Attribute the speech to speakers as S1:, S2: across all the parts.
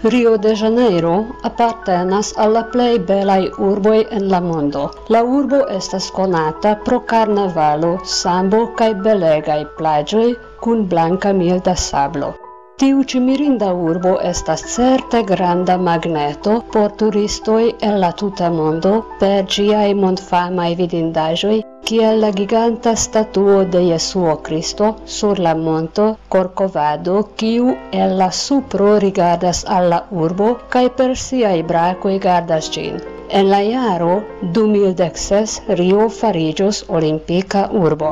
S1: Rio de Janeiro appartenas alla plej belaj urboj en la mondo. La urbo estas konata pro karnavalo, sambo kaj belegaj plaĝoj kun blanka milda sablo. Tiu ĉi mirinda urbo estas certe granda magneto por turistoj el la tuta mondo per ĝiaj mondfamaj vidindaĵoj, kiel la giganta statuo de Jesuo Kristo sur la monto Corcovado, kiu el la supro rigardas al la urbo kaj per siaj brakoj gardas ĝin. En la jaro 2016 Rio fariĝos olimpika urbo.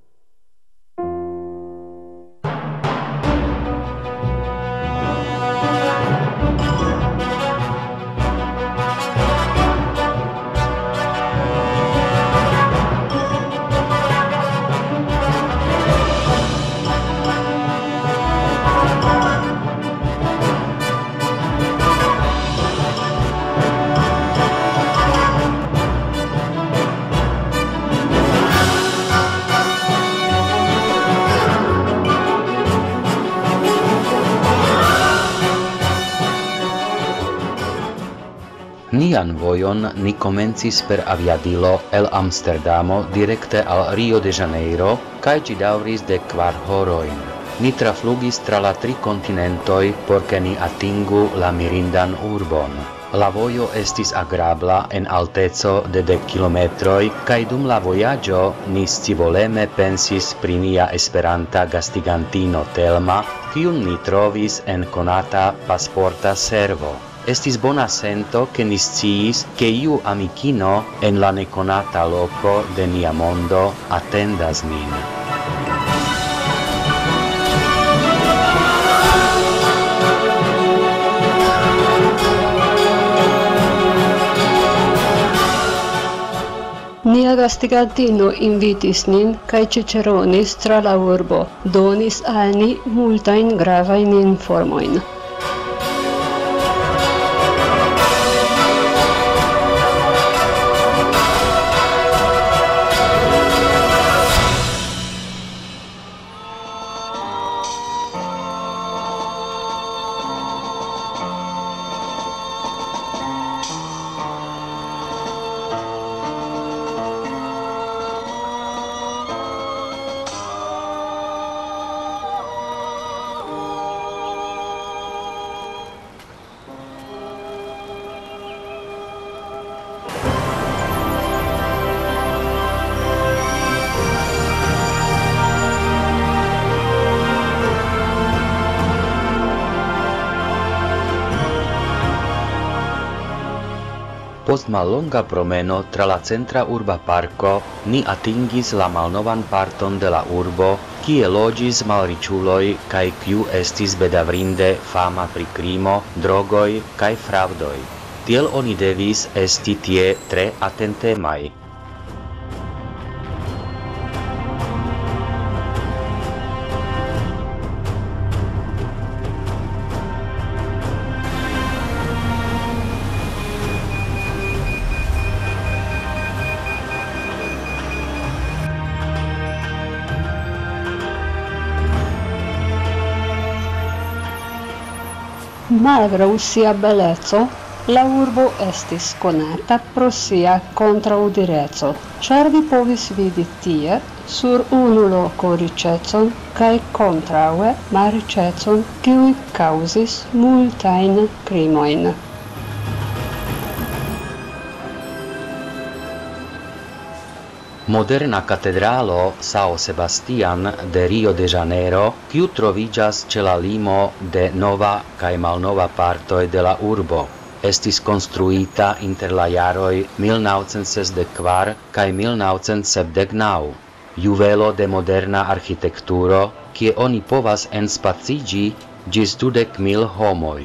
S2: Nian vojon ni komencis per aviadilo el Amsterdamo direkte al Rio de Janeiro, kaj ĝi daŭris de 4 horojn. Ni traflugis tra la 3 kontinentoj por ke ni atingu la mirindan urbon. La vojo estis agrabla en alteco de 10 kilometroj, kaj dum la vojaĝo ni scivoleme pensis pri nia esperanta gastigantino Telma, kiun ni trovis en konata pasporta servo. Estis bona sento che ni sciis che iu amikino en la nekonata loko de nia mondo atendas nin.
S1: Nia gastigantino invitis nin kaj ĉiĉeronis tra la urbo, donis al ni multajn gravajn informojn.
S2: Post mallonga promeno tra la centra urba parko, ni atingis la malnovan parton de la urbo, kie loĝis malriĉuloj kaj kiu estis bedaŭrinde fama pri krimo, drogoj kaj fraŭdoj. Tiel oni devis esti tie tre atentemaj.
S1: Malgraŭ sia beleco, la urbo estis konata pro sia kontraŭdireco, ĉar vi povis vidi tie sur unu loko riĉecon kaj kontraŭe malriĉecon, kiuj kaŭzis multajn krimojn.
S2: Moderna katedralo São Sebastián de Rio de Janeiro, kiu troviĝas ĉe la limo de nova kaj malnova partoj de la urbo, estis konstruita inter la jaroj 1964 kaj 1979. Juvelo de moderna arĥitekturo, kie oni povas enspaciĝi ĝis 20.000 homoj.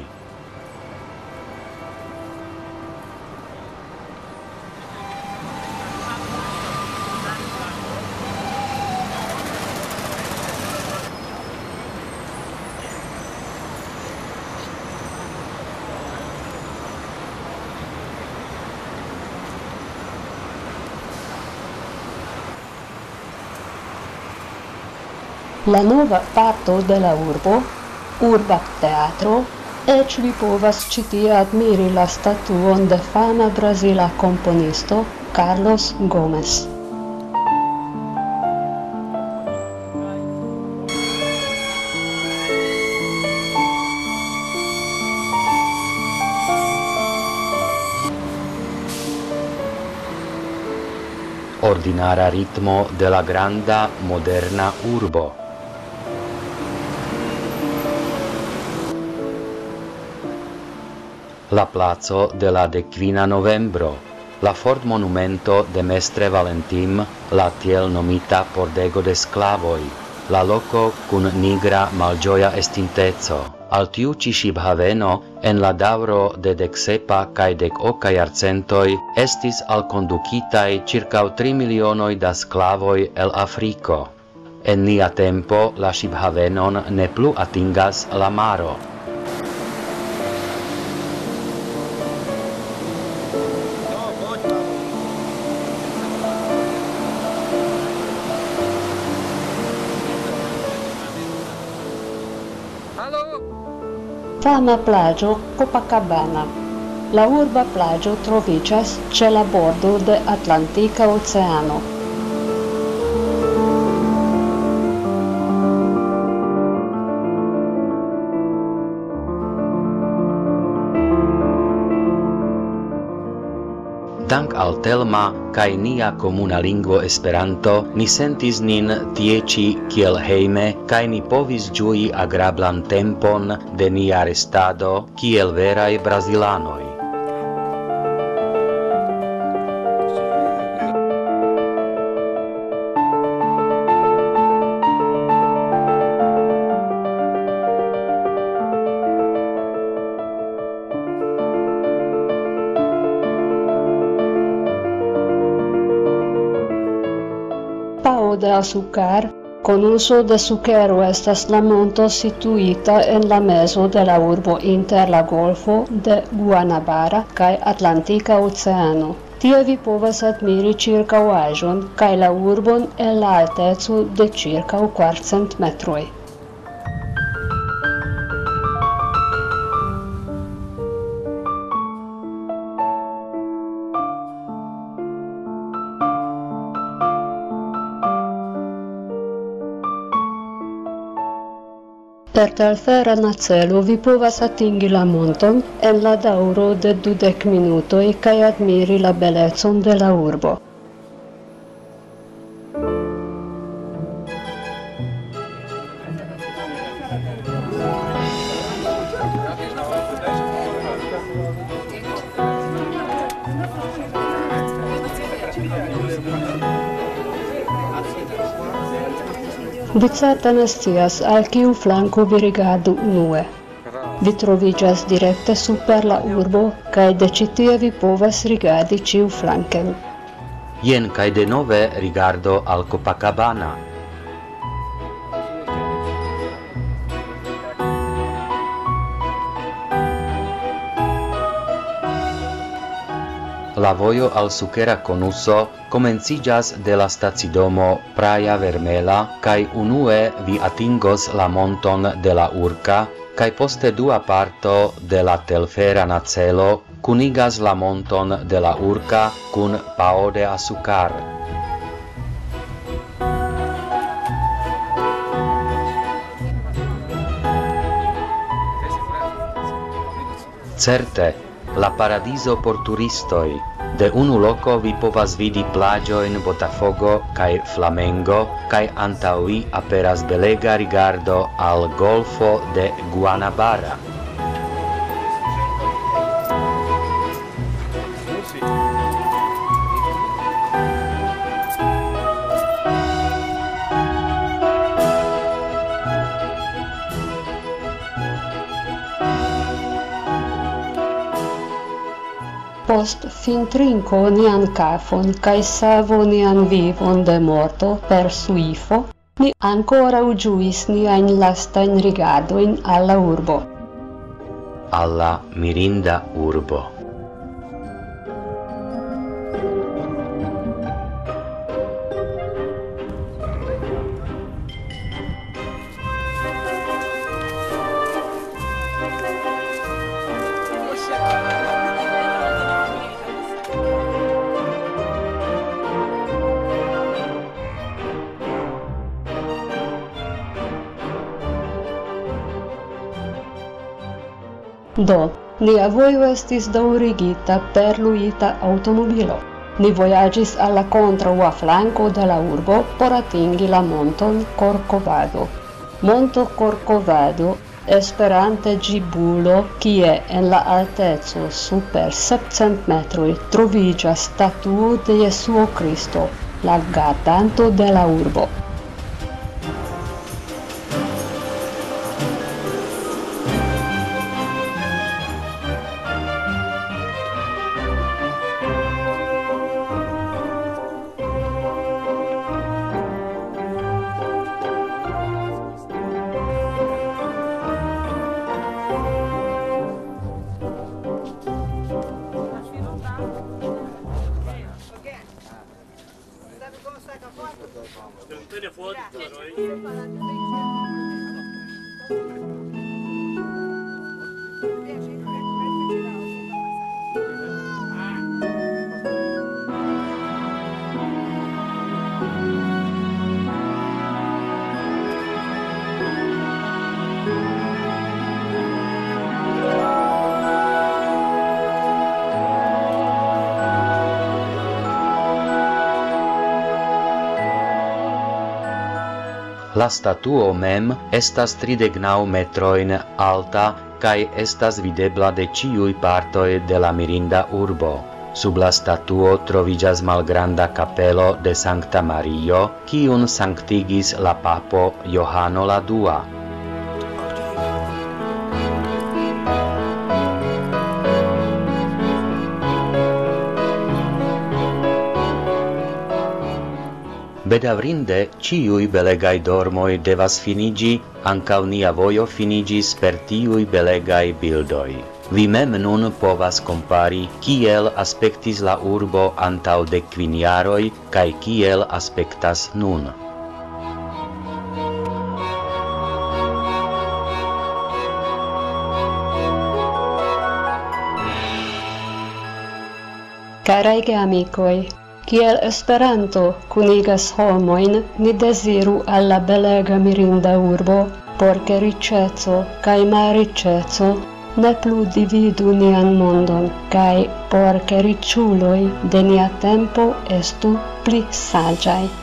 S1: La nova parto de la urbo, Urba Teatro, Eĉ vi povas ĉi tie admiri la statuon de fama brazila komponisto Carlos Gomes.
S2: Ordinara ritmo de la granda moderna urbo. La placo de la dekvina novembro, la fort monumento de Mestre Valentim, la tiel nomita pordego de sklavoj, la loko kun nigra malĝoja estinteco. Al tiu ĉi ŝiphaveno en la daŭro de deksepa kaj dekoka jarcentoj estis alkondukitaj ĉirkaŭ 3 milionoj da sklavoj el Afriko. En nia tempo la ŝiphavenon ne plu atingas la maro.
S1: Fama plaĝo Copacabana. La urba plaĝo troviĝas ĉe la bordo de Atlantika Oceano.
S2: Dank al Telma kaj nia komuna lingvo Esperanto ni sentis nin tie ĉi kiel hejme kaj ni povis ĝui agrablan tempon de nia restado kiel veraj brazilanoj.
S1: Pao de Azucar, con uso de sukero estas la monto situita en la mezo de la urbo inter la golfo de Guanabara kaj Atlantika Oceano. Tie vi povas admiri ĉirkaŭaĵon kaj la urbon en la alteco de ĉirkaŭ 400 metroj. Per talfera nacelo vi povas atingi la monton en la daŭro de 20 minutoj kaj admiri la belecon de la urbo. Vi certe ne scias al kiu flanko vi rigardu unue. Vi troviĝas direkte super la urbo kaj de ĉi tie vi povas rigardi ĉiuflanken.
S2: Jen kaj denove rigardo al Copacabana. La vojo al sukera konuso komenciĝas de la stacidomo Praia Vermela kaj unue vi atingos la monton de la Urca kaj poste dua parto de la telfera nacelo kunigas la monton de la Urca kun Pao de Azucar. Certe, la paradiso por turistoj. De unu loko vi povas vidi plaĝojn Botafogo kaj Flamengo kaj antaŭ vi aperas belega rigardo al golfo de Guanabara.
S1: Post fintrinko nian kafon kaj savu nian vivon de morto per suifo, ni ankoraŭ ĝuis niajn lastajn rigardojn al la urbo.
S2: Al la mirinda urbo.
S1: Do, nia vojo estis daŭrigita per luita aŭtomobilo. Ni vojaĝis al la kontraŭa flanko de la urbo por atingi la monton Corcovado. Monto Corcovado, esperante Gibulo, kie en la alteco super 700 metroj troviĝas statuo de Jesuo Kristo, la gardanto de la urbo.
S2: La statuo mem estas 39 metrojn alta kaj estas videbla de ĉiuj partoj de la mirinda urbo. Sub la statuo troviĝas malgranda kapelo de Sankta Mario, kiun sanktigis la papo Johano la Dua. Bedaŭrinde, ĉiuj belegaj dormoj devas finiĝi, ankaŭ nia vojo finiĝis per tiuj belegaj bildoj. Vi mem nun povas kompari, kiel aspektis la urbo antaŭ 15 jaroj kaj kiel aspektas nun.
S1: Karaj geamikoj, kiel Esperanto kunigas homojn, ni deziru al la belega mirinda urbo, por ke riĉeco kaj malriĉeco ne plu dividu nian mondon, kaj por ke riĉuloj de nia tempo estu pli saĝaj.